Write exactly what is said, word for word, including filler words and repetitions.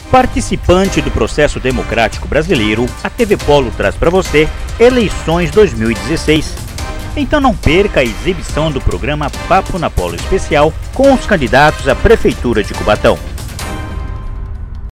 Participante do processo democrático brasileiro, a T V Polo traz para você Eleições dois mil e dezesseis. Então não perca a exibição do programa Papo na Polo Especial com os candidatos à Prefeitura de Cubatão.